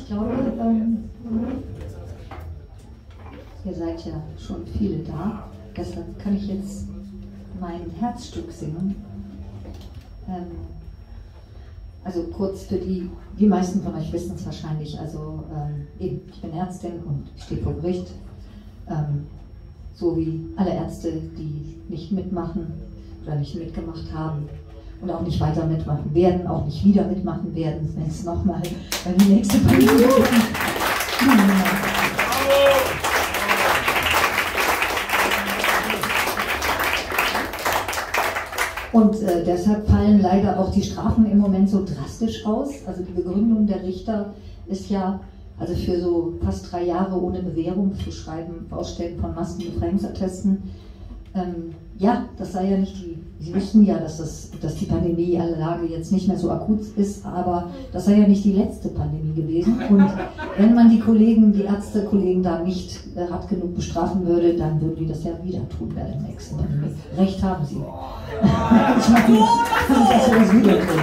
glaube, ihr seid ja schon viele da, deshalb kann ich jetzt mein Herzstück singen. Also kurz für die meisten von euch wissen es wahrscheinlich, also eben, ich bin Ärztin und ich stehe vor Gericht, so wie alle Ärzte, die nicht mitmachen oder nicht mitgemacht haben und auch nicht weiter mitmachen werden, auch nicht wieder mitmachen werden, wenn es nochmal bei die nächste Pandemie gibt. Und deshalb fallen leider auch die Strafen im Moment so drastisch aus. Also die Begründung der Richter ist ja, also für so fast 3 Jahre ohne Bewährung für Schreiben, Ausstellen von Maskenbefreiungsattesten, ja, das sei ja nicht Sie wussten ja, dass die Pandemielage jetzt nicht mehr so akut ist, aber das sei ja nicht die letzte Pandemie gewesen. Und wenn man die Ärztekollegen da nicht hart genug bestrafen würde, dann würden die das ja wieder tun bei der nächsten Pandemie. Recht haben sie. Ich meine, dass sie das wieder tun.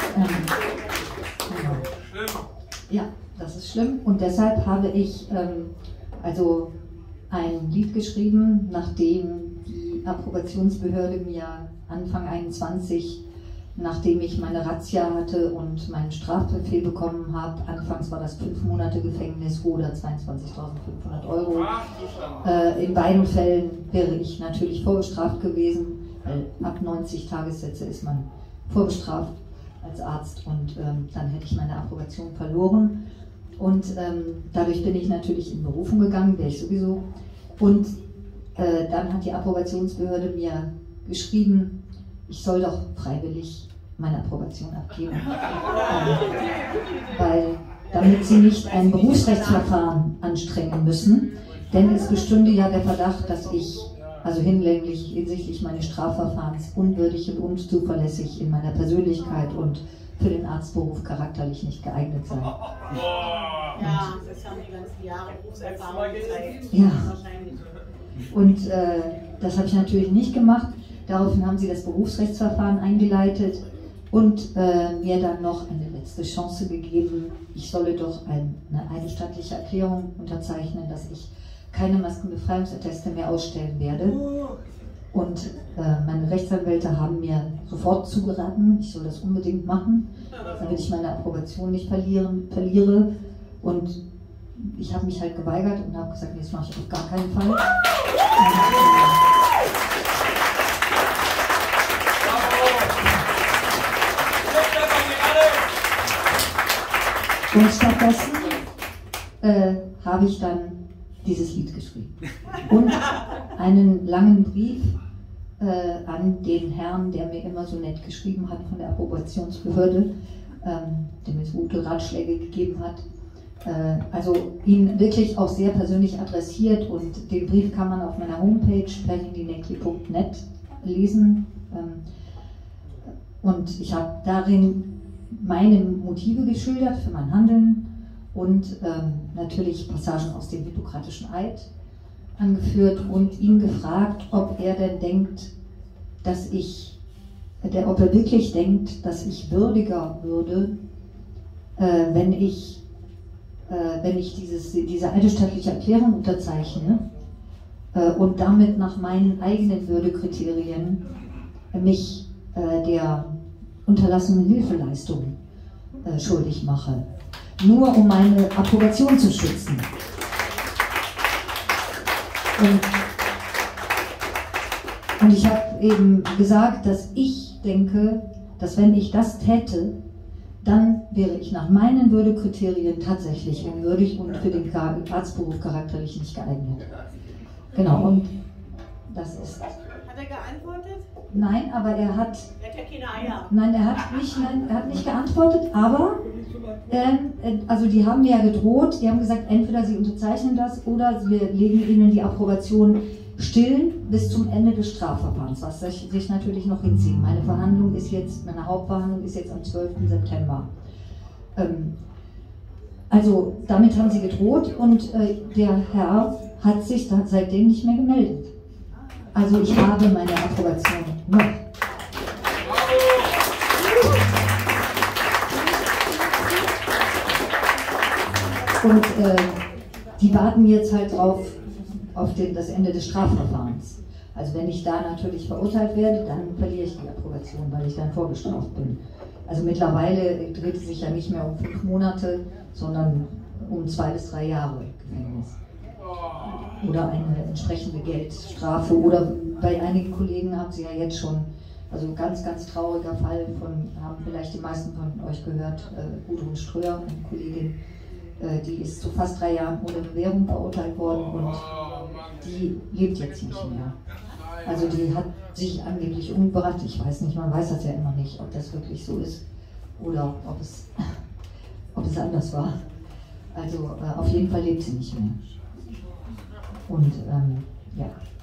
Ja, das ist schlimm. Und deshalb habe ich also ein Lied geschrieben, nachdem die Approbationsbehörde mir Anfang 21, nachdem ich meine Razzia hatte und meinen Strafbefehl bekommen habe, anfangs war das 5 Monate Gefängnis oder 22.500 Euro. In beiden Fällen wäre ich natürlich vorbestraft gewesen, weil ab 90 Tagessätze ist man vorbestraft als Arzt und dann hätte ich meine Approbation verloren. Und dadurch bin ich natürlich in Berufung gegangen, wäre ich sowieso. Und dann hat die Approbationsbehörde mir geschrieben, ich soll doch freiwillig meine Approbation abgeben. Weil, damit sie nicht ein Berufsrechtsverfahren anstrengen müssen, denn es bestünde ja der Verdacht, dass ich, also hinsichtlich meines Strafverfahrens, unwürdig und unzuverlässig in meiner Persönlichkeit und für den Arztberuf charakterlich nicht geeignet sei. Ja, das haben die ganzen Jahre Berufserfahrung gezeigt. Ja. Und das habe ich natürlich nicht gemacht. Daraufhin haben sie das Berufsrechtsverfahren eingeleitet und mir dann noch eine letzte Chance gegeben. Ich solle doch eine eidesstattliche Erklärung unterzeichnen, dass ich keine Maskenbefreiungsatteste mehr ausstellen werde. Und meine Rechtsanwälte haben mir sofort zugeraten, ich soll das unbedingt machen, damit ich meine Approbation nicht verliere. Und ich habe mich halt geweigert und habe gesagt, nee, das mache ich auf gar keinen Fall. Und stattdessen habe ich dann dieses Lied geschrieben. Und einen langen Brief an den Herrn, der mir immer so nett geschrieben hat von der Approbationsbehörde, der mir so gute Ratschläge gegeben hat. Also ihn wirklich auch sehr persönlich adressiert und den Brief kann man auf meiner Homepage perlindinekli.net lesen. Und ich habe darin meine Motive geschildert für mein Handeln und natürlich Passagen aus dem Hippokratischen Eid angeführt und ihn gefragt, ob er denn denkt, ob er wirklich denkt, dass ich würdiger würde, wenn ich diese eidesstattliche Erklärung unterzeichne und damit nach meinen eigenen Würdekriterien mich der unterlassenen Hilfeleistung schuldig mache, nur um meine Approbation zu schützen. Und ich habe eben gesagt, dass ich denke, dass wenn ich das täte, dann wäre ich nach meinen Würdekriterien tatsächlich unwürdig und für den Arztberuf charakterlich nicht geeignet. Genau, und das ist... Hat er geantwortet? Nein, aber er hat... Er hat ja keine Eier. Nein, er hat nicht geantwortet, aber... also die haben mir ja gedroht, die haben gesagt, entweder sie unterzeichnen das oder wir legen ihnen die Approbation still bis zum Ende des Strafverfahrens, was sich natürlich noch hinziehen. Meine Hauptverhandlung ist jetzt am 12. September. Also damit haben sie gedroht und der Herr hat sich dann seitdem nicht mehr gemeldet. Also ich habe meine Approbation noch. Und die warten jetzt halt drauf auf das Ende des Strafverfahrens. Also wenn ich da natürlich verurteilt werde, dann verliere ich die Approbation, weil ich dann vorgestraft bin. Also mittlerweile dreht es sich ja nicht mehr um 5 Monate, sondern um 2 bis 3 Jahre Gefängnis. Oder eine entsprechende Geldstrafe. Oder bei einigen Kollegen haben sie ja jetzt schon, also ganz, ganz trauriger Fall haben vielleicht die meisten von euch gehört, Gudrun Ströer, eine Kollegin, die ist zu fast 3 Jahren ohne Bewährung verurteilt worden und die lebt jetzt nicht mehr. Also die hat sich angeblich umgebracht, ich weiß nicht, man weiß das ja immer nicht, ob das wirklich so ist oder ob es anders war. Also auf jeden Fall lebt sie nicht mehr. Und ja.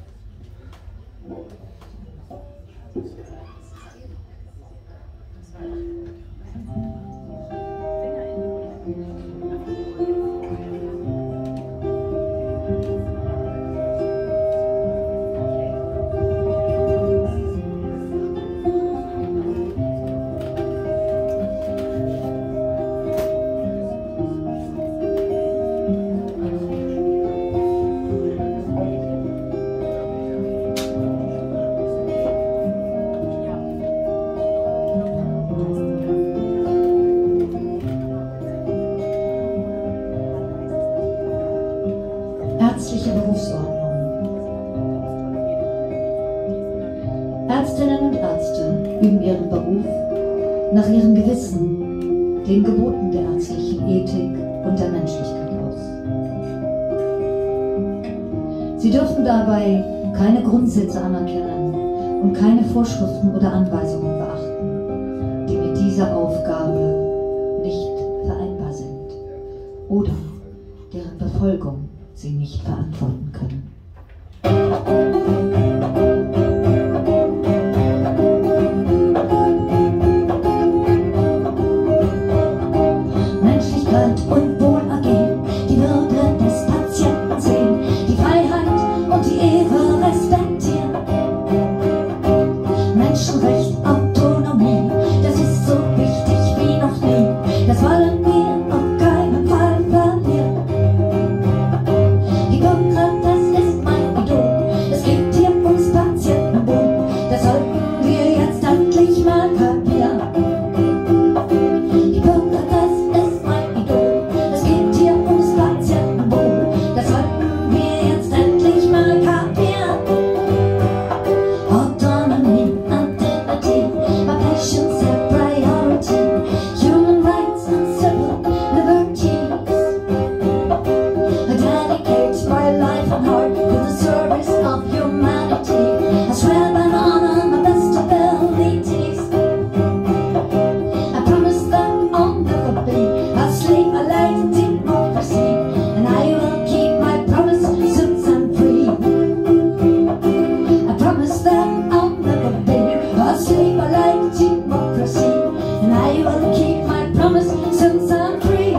Ärztliche Berufsordnung. Ärztinnen und Ärzte üben ihren Beruf nach ihrem Gewissen, den Geboten der ärztlichen Ethik und der Menschlichkeit aus. Sie dürfen dabei keine Grundsätze anerkennen und keine Vorschriften oder Anweisungen beachten, die mit dieser Aufgabe nicht vereinbar sind oder deren Befolgung sie nicht verantworten können. Menschlichkeit und Wohlergehen, die Würde des Patienten sehen, die Freiheit und die Ehre respektieren. Menschenrecht, Autonomie, das ist so wichtig wie noch nie. Das wollen wir auf keinen Fall verlieren. Das ist mein Idol, es geht hier ums Patientenwohl, das sollten wir jetzt endlich mal kapieren. Die Bürger, das ist mein Idol, es geht hier ums Patientenwohl, das sollten wir jetzt endlich mal kapieren. Autonomy and dignity, my patients have priority, human rights and civil liberties. I dedicate my life and heart to the service of humanity. I swear and honor my best abilities. I promise that I'll never be a slave, a light democracy, and I will keep my promise since I'm free. I promise that I'll never be a slave, a light democracy, and I will keep my promise since I'm free.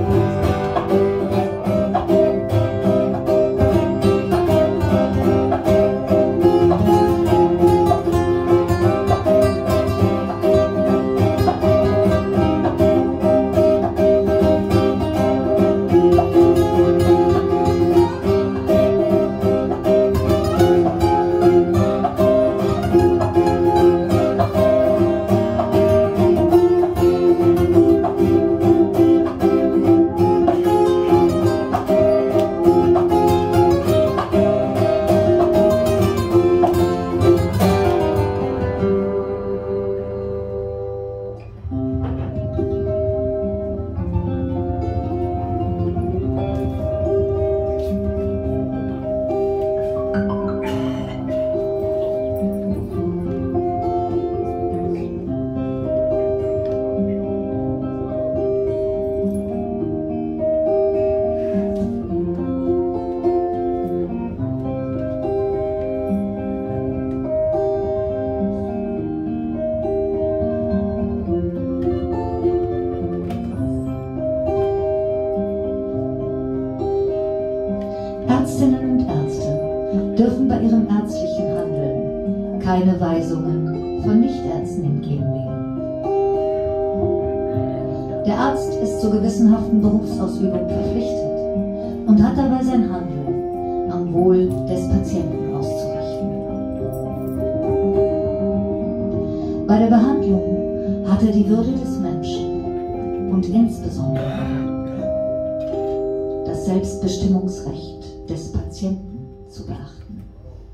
Ärztinnen und Ärzte dürfen bei ihrem ärztlichen Handeln keine Weisungen von Nichtärzten entgegennehmen. Der Arzt ist zur gewissenhaften Berufsausübung verpflichtet und hat dabei sein Handeln am Wohl des Patienten auszurichten. Bei der Behandlung hat er die Würde des Menschen und insbesondere das Selbstbestimmungsrecht des Patienten zu beachten.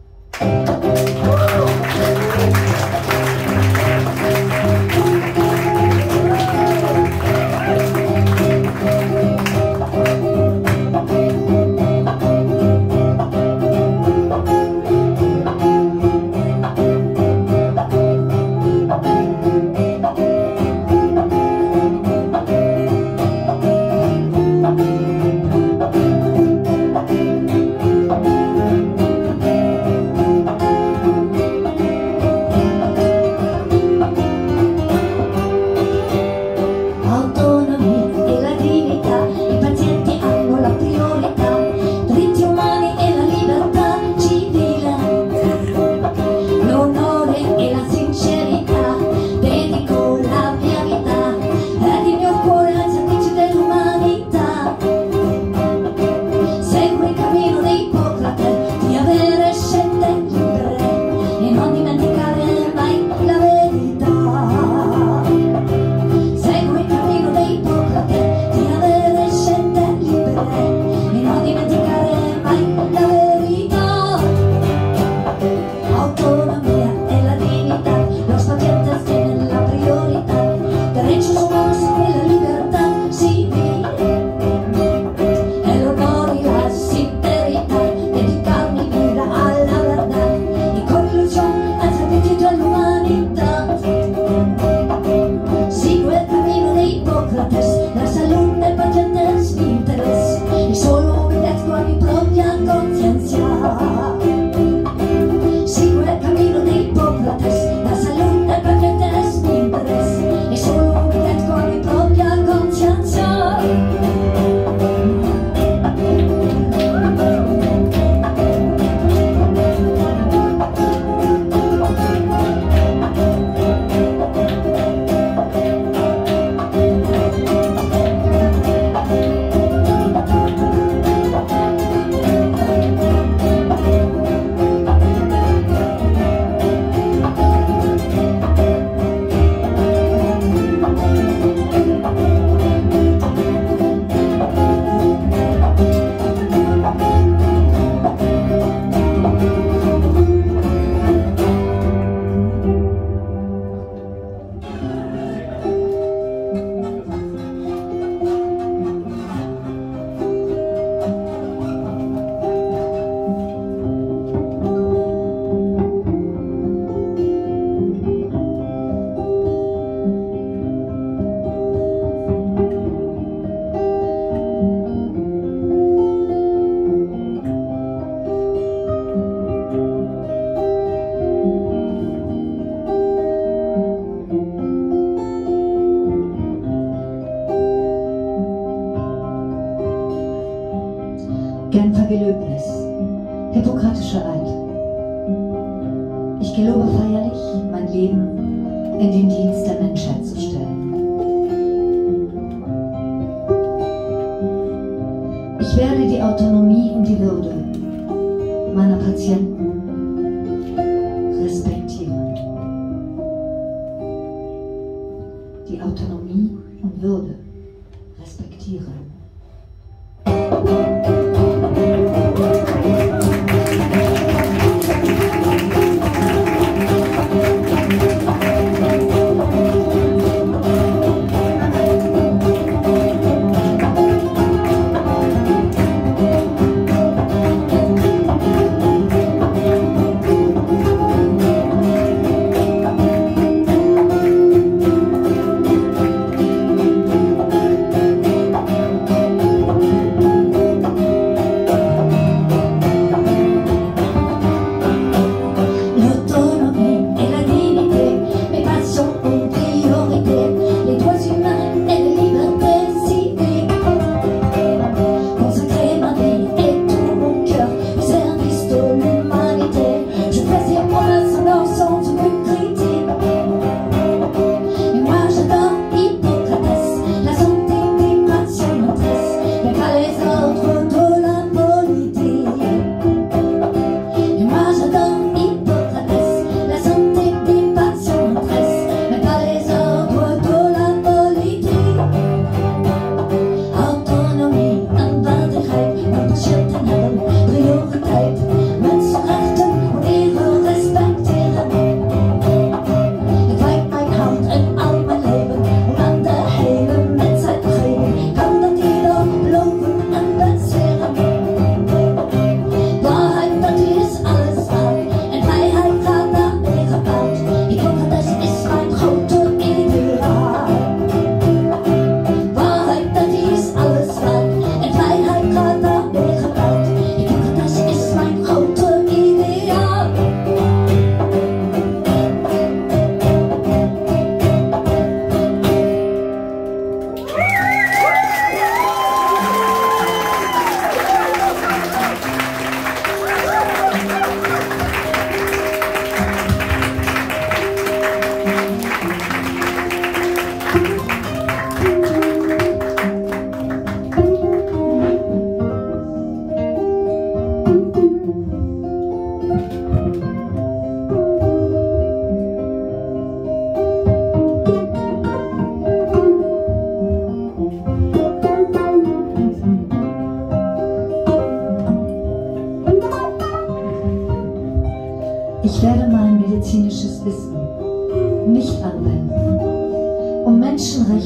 Genfer Gelöbnis, Hippokratischer Eid. Ich gelobe feierlich, mein Leben in den Dienst der Menschheit zu stellen. Ich werde die Autonomie und die Würde meiner Patienten respektieren. Die Autonomie und Würde respektieren.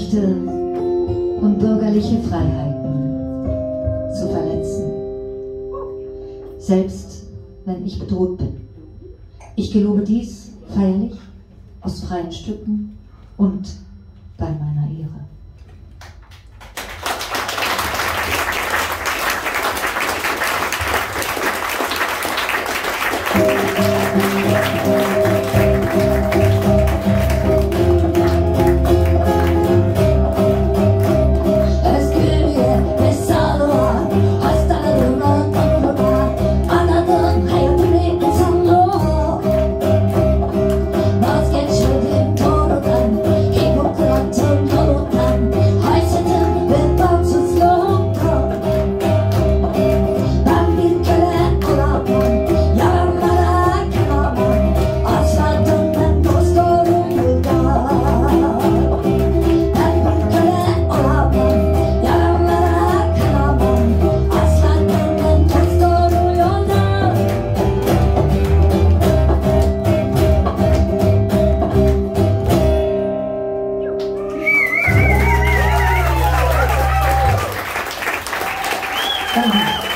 Rechte und bürgerliche Freiheiten zu verletzen, selbst wenn ich bedroht bin. Ich gelobe dies feierlich aus freien Stücken und bei meiner Ehre. Danke.